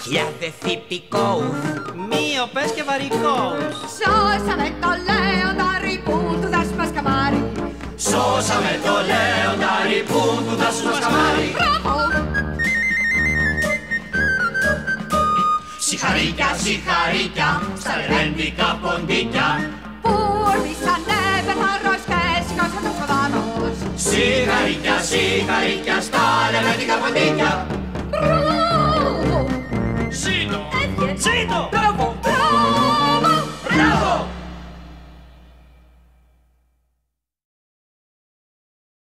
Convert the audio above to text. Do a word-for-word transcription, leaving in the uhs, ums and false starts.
για δεθυπικόους, μύοπες και βαρικόους. Σώσαμε το λέονταρι που του δάσου μας καμάρι. Σώσαμε το λέονταρι που του δάσου μας καμάρι. Μπράβο! Συγχαρήκια, συγχαρήκια, στα λεβέντικα ποντίκια που ορμήσανε πεθαρός και σηκώσαν τους φοδάνους. Συγχαρήκια, συγχαρήκια, στα λεβέντικα ποντίκια. Μπράβο! Ζήτω! Έβγε! Ζήτω!